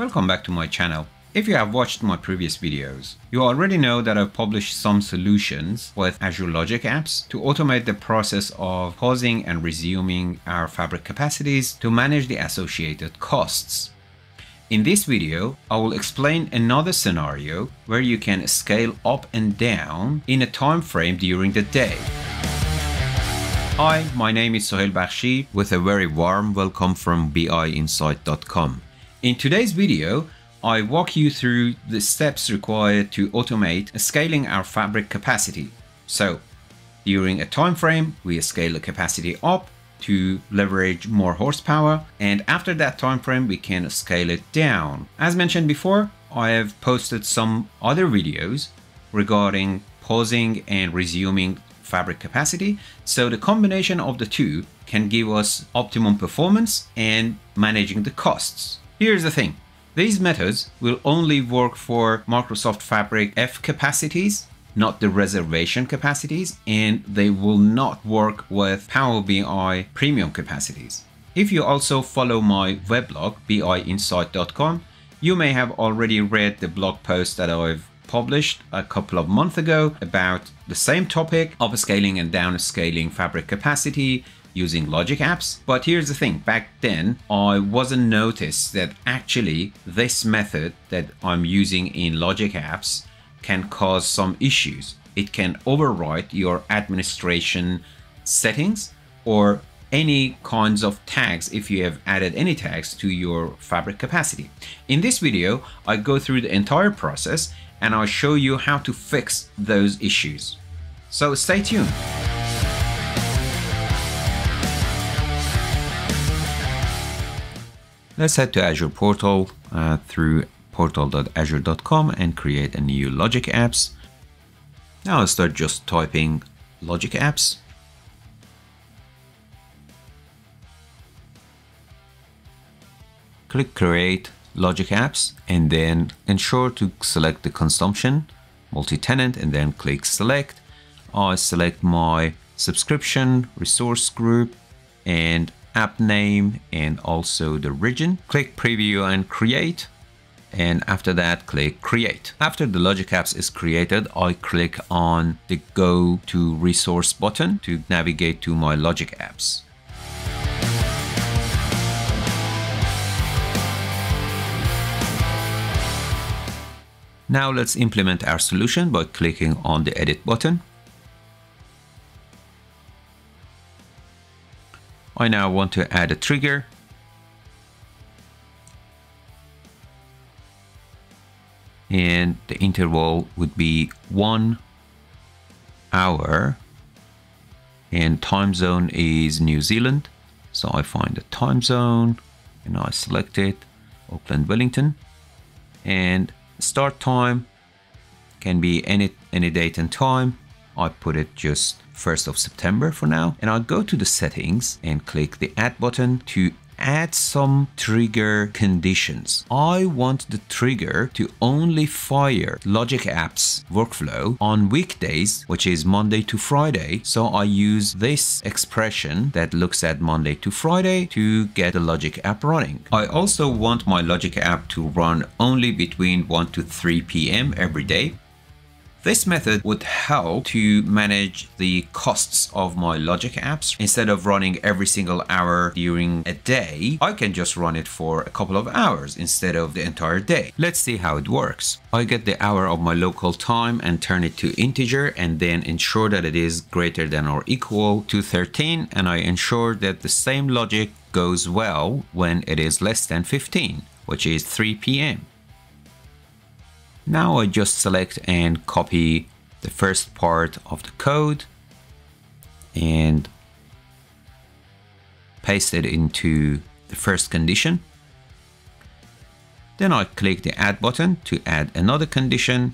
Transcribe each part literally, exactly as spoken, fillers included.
Welcome back to my channel. If you have watched my previous videos, you already know that I've published some solutions with Azure Logic Apps to automate the process of pausing and resuming our Fabric capacities to manage the associated costs. In this video, I will explain another scenario where you can scale up and down in a time frame during the day. Hi, my name is Sohail Bakhshi with a very warm welcome from B I Insight dot com. In today's video, I walk you through the steps required to automate scaling our Fabric capacity. So, during a time frame, we scale the capacity up to leverage more horsepower, and after that time frame, we can scale it down. As mentioned before, I have posted some other videos regarding pausing and resuming Fabric capacity, so the combination of the two can give us optimum performance and managing the costs. Here's the thing. These methods will only work for Microsoft Fabric F capacities, not the reservation capacities, and they will not work with Power B I premium capacities. If you also follow my weblog, B I Insight dot com, you may have already read the blog post that I've published a couple of months ago about the same topic of scaling and downscaling Fabric capacity using Logic Apps. But here's the thing, back then I wasn't noticed that actually this method that I'm using in Logic Apps can cause some issues. It can overwrite your administration settings or any kinds of tags if you have added any tags to your Fabric capacity. In this video, I go through the entire process and I'll show you how to fix those issues. So stay tuned. Let's head to Azure portal uh, through portal dot azure dot com and create a new Logic Apps. Now I'll start just typing Logic Apps. Click Create Logic Apps and then ensure to select the consumption, multi-tenant, and then click Select. I select my subscription, resource group, and app name, and also the region. Click Preview and Create. And after that, click Create. After the Logic Apps is created, I click on the Go to Resource button to navigate to my Logic Apps. Now let's implement our solution by clicking on the Edit button. I now want to add a trigger. And the interval would be one hour. And time zone is New Zealand. So I find the time zone and I select it, Auckland, Wellington. And start time can be any, any date and time. I put it just first of September for now. And I'll go to the settings and click the add button to add some trigger conditions. I want the trigger to only fire Logic Apps workflow on weekdays, which is Monday to Friday. So I use this expression that looks at Monday to Friday to get the Logic App running. I also want my Logic App to run only between one to three P M every day. This method would help to manage the costs of my Logic Apps. Instead of running every single hour during a day, I can just run it for a couple of hours instead of the entire day. Let's see how it works. I get the hour of my local time and turn it to integer and then ensure that it is greater than or equal to thirteen, and I ensure that the same logic goes well when it is less than fifteen, which is three P M Now I just select and copy the first part of the code and paste it into the first condition. Then I click the add button to add another condition.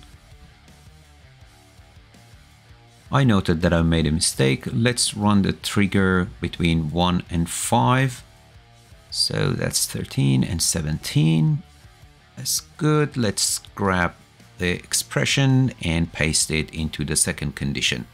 I noted that I made a mistake. Let's run the trigger between one and five. So that's thirteen and seventeen. That's good. Let's grab the expression and paste it into the second condition.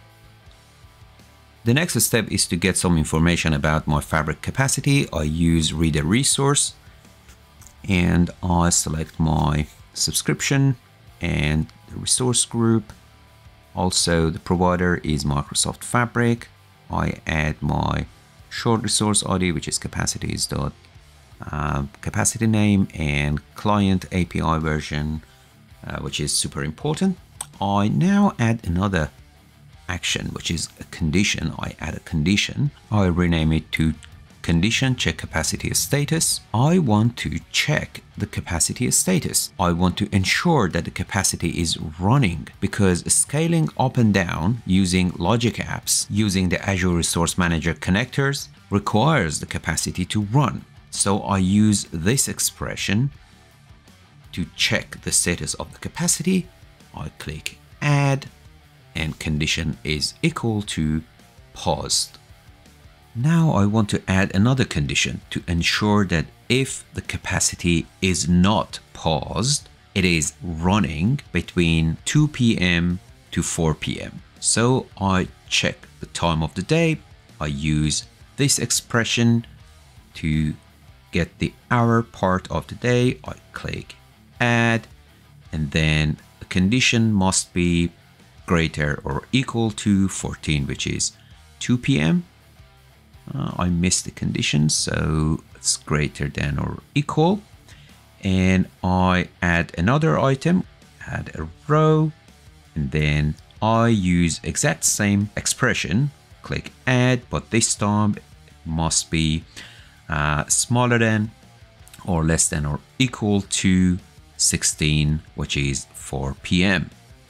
The next step is to get some information about my Fabric capacity. I use read a resource and I select my subscription and the resource group. Also, the provider is Microsoft Fabric. I add my short resource I D, which is capacities dot uh, capacity name, and client A P I version, uh, which is super important. I now add another action, which is a condition. I add a condition. I rename it to condition check capacity status. I want to check the capacity status. I want to ensure that the capacity is running, because scaling up and down using logic apps using the Azure Resource Manager connectors requires the capacity to run. So I use this expression to check the status of the capacity. I click add, and condition is equal to paused. Now I want to add another condition to ensure that if the capacity is not paused, it is running between two P M to four P M So I check the time of the day. I use this expression to get the hour part of the day. I click add, and then the condition must be greater or equal to fourteen, which is two P M Uh, I missed the condition, so it's greater than or equal. And I add another item, add a row, and then I use exact same expression, click add, but this time it must be uh, smaller than or less than or equal to sixteen, which is four P M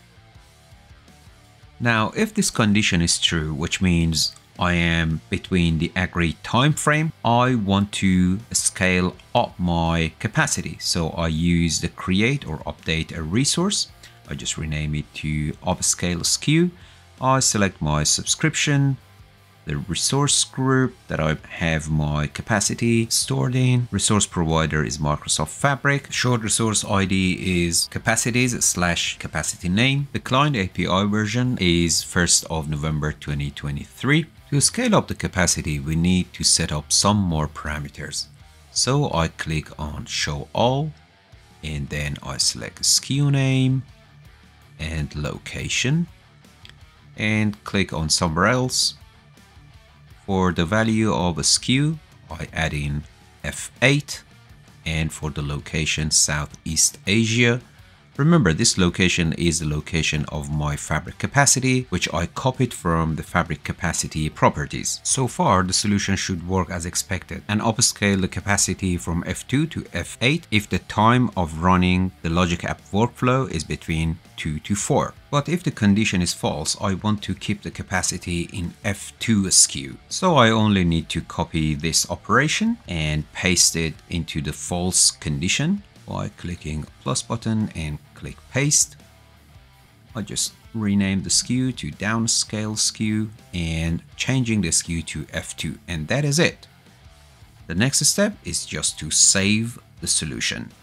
Now, if this condition is true, which means I am between the agreed time frame, I want to scale up my capacity. So I use the create or update a resource. I just rename it to upscale S K U. I select my subscription, the resource group that I have my capacity stored in. Resource provider is Microsoft Fabric. Short resource I D is capacities slash capacity name. The client A P I version is first of November twenty twenty-three. To scale up the capacity, we need to set up some more parameters. So I click on show all, and then I select S K U name and location, and click on somewhere else. For the value of a S K U, I add in F eight, and for the location Southeast Asia, remember this location is the location of my Fabric capacity, which I copied from the Fabric capacity properties. So far, the solution should work as expected and upscale the capacity from F two to F eight if the time of running the logic app workflow is between two to four. But if the condition is false, I want to keep the capacity in F two S K U. So I only need to copy this operation and paste it into the false condition by clicking plus button and click paste. I just rename the S K U to downscale S K U and changing the S K U to F two, and that is it. The next step is just to save the solution.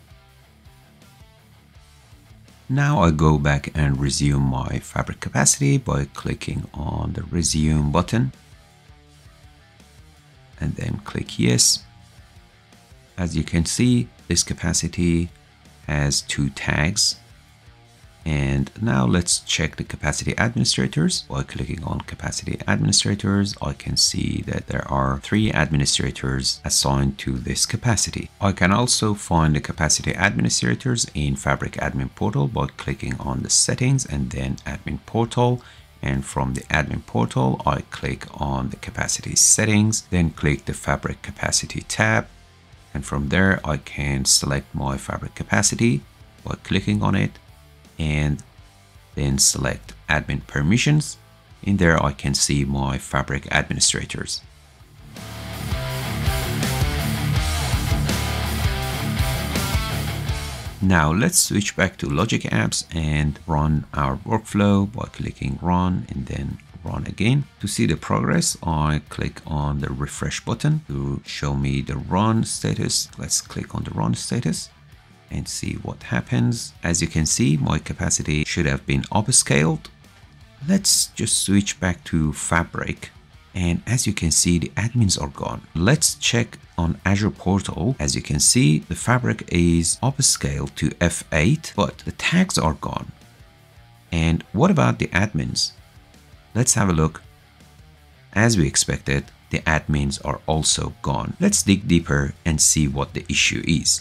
Now I go back and resume my Fabric capacity by clicking on the resume button and then click yes. As you can see, this capacity has two tags. And now let's check the capacity administrators. By clicking on capacity administrators, I can see that there are three administrators assigned to this capacity. I can also find the capacity administrators in Fabric Admin Portal by clicking on the settings and then Admin Portal. And from the Admin Portal, I click on the capacity settings, then click the Fabric capacity tab. And from there, I can select my Fabric capacity by clicking on it and then select admin permissions. In there, I can see my Fabric administrators. Now let's switch back to Logic Apps and run our workflow by clicking run and then run again. To see the progress, I click on the refresh button to show me the run status. Let's click on the run status and see what happens. As you can see, my capacity should have been upscaled. Let's just switch back to Fabric And as you can see, the admins are gone. Let's check on Azure portal. As you can see, the fabric is upscaled to F eight, but the tags are gone. And what about the admins? Let's have a look. As we expected, the admins are also gone. Let's dig deeper and see what the issue is.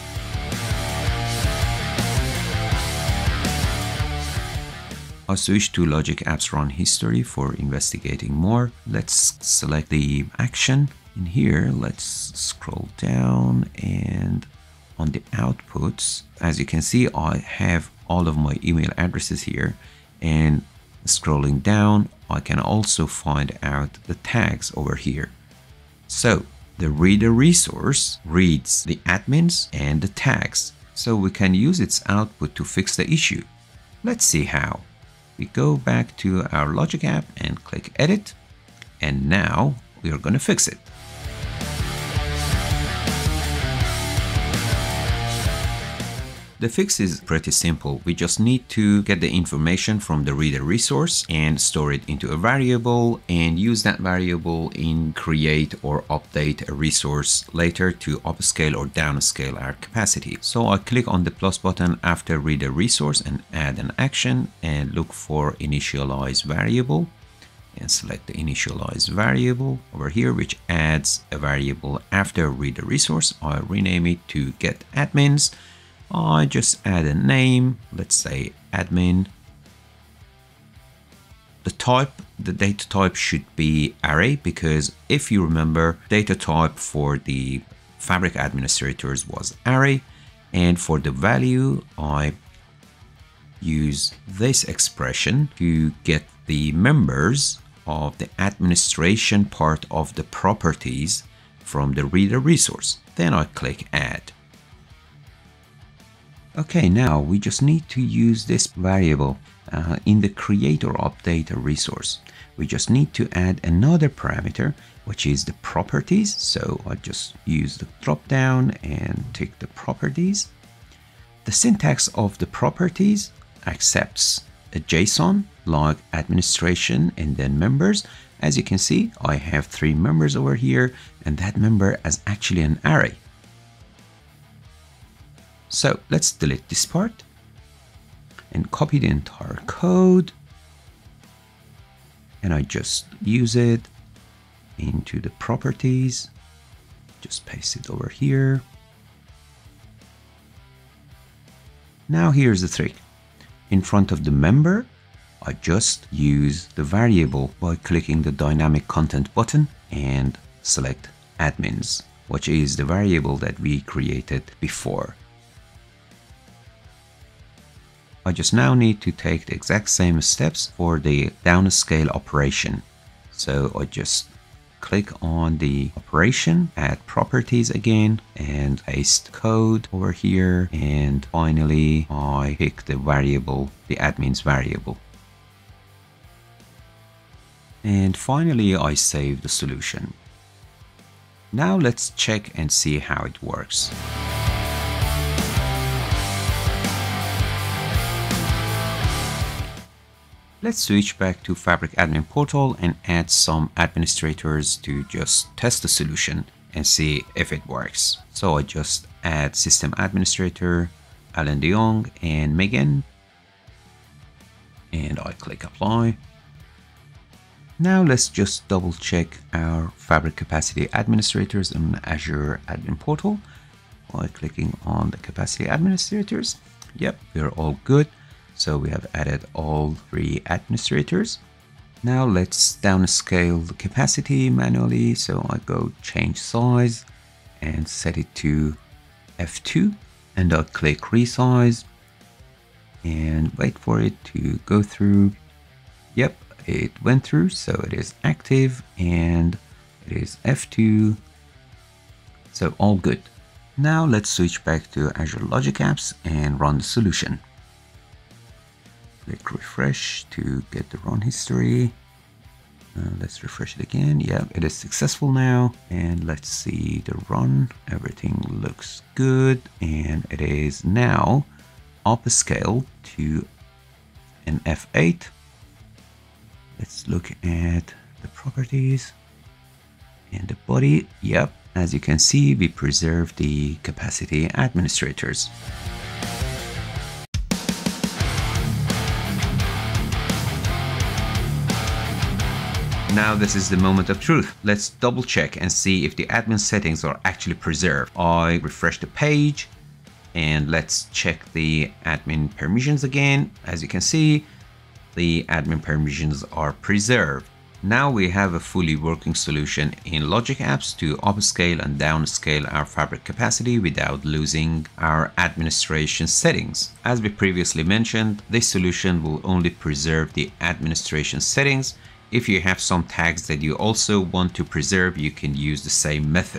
I'll switch to Logic Apps Run History for investigating more. Let's select the action. In here, let's scroll down, and on the outputs, as you can see, I have all of my email addresses here, and scrolling down, I can also find out the tags over here. So the reader resource reads the admins and the tags, so we can use its output to fix the issue. Let's see how. We go back to our Logic app and click Edit, and now we are going to fix it. The fix is pretty simple. We just need to get the information from the reader resource and store it into a variable, and use that variable in create or update a resource later to upscale or downscale our capacity. So I click on the plus button after reader resource and add an action, and look for initialize variable, and select the initialize variable over here, which adds a variable after reader resource. I rename it to get admins. I just add a name, let's say admin. The type, the data type should be array, because if you remember, data type for the Fabric administrators was array, and for the value, I use this expression to get the members of the administration part of the properties from the reader resource. Then I click add. Okay, now we just need to use this variable uh, in the create or update a resource. We just need to add another parameter, which is the properties. So I just use the drop down and take the properties. The syntax of the properties accepts a JSON like administration and then members. As you can see, I have three members over here, and that member is actually an array. So let's delete this part and copy the entire code, and I just use it into the properties, just paste it over here. Now here's the trick. In front of the member, I just use the variable by clicking the dynamic content button and select admins, which is the variable that we created before. I just now need to take the exact same steps for the downscale operation. So I just click on the operation, add properties again, and paste code over here. And finally, I pick the variable, the admins variable. And finally, I save the solution. Now let's check and see how it works. Let's switch back to Fabric Admin Portal and add some administrators to just test the solution and see if it works. So I just add System Administrator, Alan de Jong and Megan, and I click Apply. Now let's just double check our Fabric Capacity Administrators in Azure Admin Portal by clicking on the Capacity Administrators. Yep, we're all good. So we have added all three administrators. Now let's downscale the capacity manually. So I go change size and set it to F two, and I'll click resize and wait for it to go through. Yep, it went through, so it is active and it is F two. So all good. Now let's switch back to Azure Logic Apps and run the solution. Click refresh to get the run history. Uh, let's refresh it again. Yeah, it is successful now. And let's see the run. Everything looks good. And it is now upscaled to an F eight. Let's look at the the properties and the body. Yep, as you can see, we preserve the capacity administrators. Now this is the moment of truth. Let's double check and see if the admin settings are actually preserved. I refresh the page and let's check the admin permissions again. As you can see, the admin permissions are preserved. Now we have a fully working solution in Logic Apps to upscale and downscale our Fabric capacity without losing our administration settings. As we previously mentioned, this solution will only preserve the administration settings. If you have some tags that you also want to preserve, you can use the same method.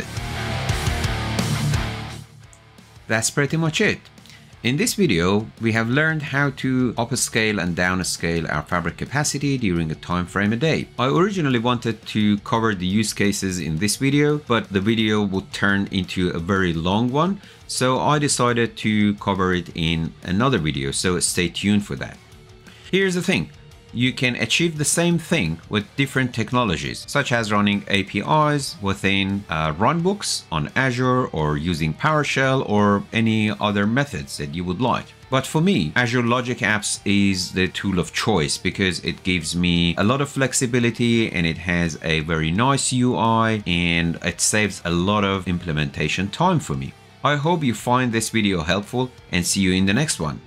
That's pretty much it. In this video, we have learned how to upscale and downscale our Fabric capacity during a time frame a day. I originally wanted to cover the use cases in this video, but the video would turn into a very long one, so I decided to cover it in another video, so stay tuned for that. Here's the thing. You can achieve the same thing with different technologies, such as running A P Is within uh, runbooks on Azure or using PowerShell or any other methods that you would like. But for me, Azure Logic Apps is the tool of choice because it gives me a lot of flexibility and it has a very nice U I and it saves a lot of implementation time for me. I hope you find this video helpful and see you in the next one.